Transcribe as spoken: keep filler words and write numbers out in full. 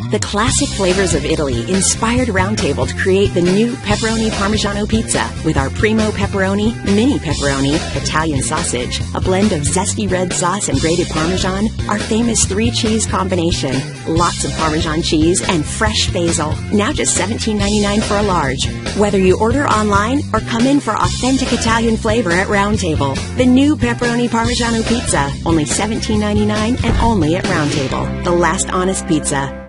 The classic flavors of Italy inspired Round Table to create the new Pepperoni Parmesano pizza with our Primo Pepperoni, Mini Pepperoni, Italian sausage, a blend of zesty red sauce and grated Parmesan, our famous three cheese combination, lots of Parmesan cheese, and fresh basil. Now just seventeen ninety-nine for a large. Whether you order online or come in for authentic Italian flavor at Round Table, the new Pepperoni Parmesano pizza, only seventeen ninety-nine and only at Round Table. The last honest pizza.